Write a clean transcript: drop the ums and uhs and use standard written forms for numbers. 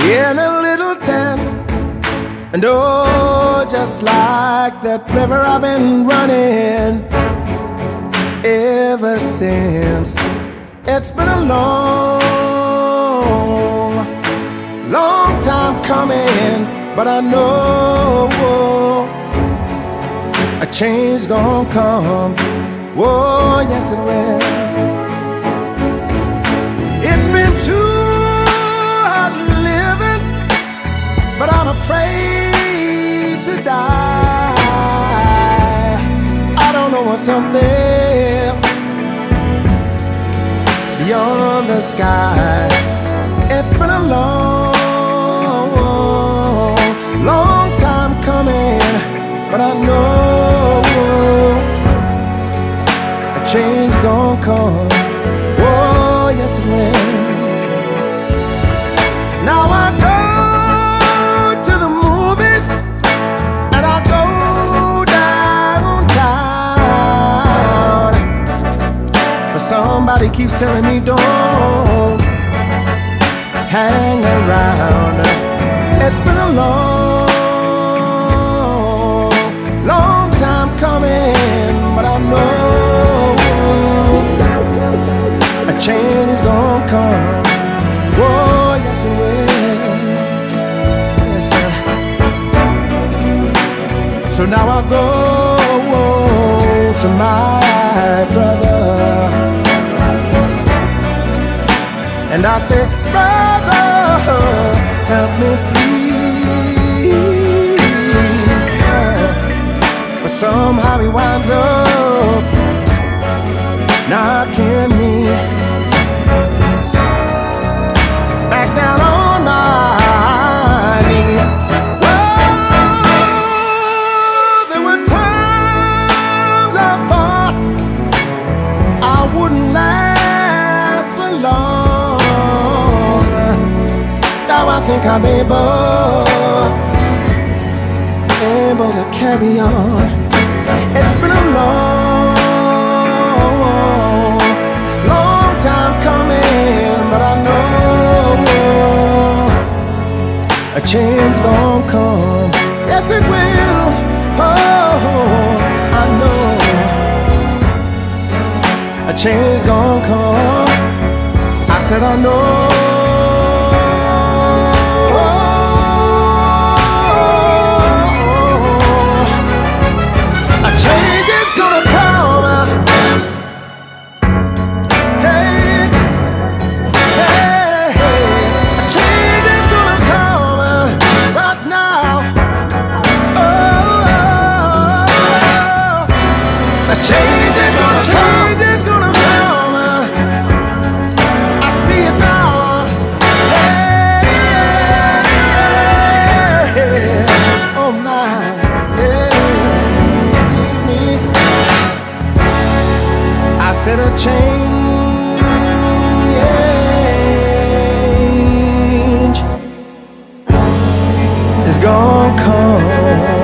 in a little tent. And oh, just like that river I've been running ever since. It's been a long, long time coming, but I know a change gonna come. Oh, yes it will. It's been too hard living, but I'm afraid to die. So I don't know what's up there beyond the sky. It's been a long, long time coming, but I know a change gonna come. Oh, yes it will. Now I go to the movies and I go downtown, but somebody keeps telling me don't hang around. It's been a long, long time coming, but I know a change is gonna come. Oh, yes it will. Yes, sir. So now I go to my brother and I say, brother, help me please. But somehow he winds up knocking me back down on my knees. Well, there were times I thought I wouldn't last for long. Now I think I'm able to carry on. It's been a long, long time coming, but I know a change gonna come. Yes it will. Oh, I know a change gonna come. I said I know a change is gonna come. Hey, hey, hey. A change is gonna come right now. Oh, a change is gonna come. I see it now. Hey, oh my, leave me. I said a change is gonna come.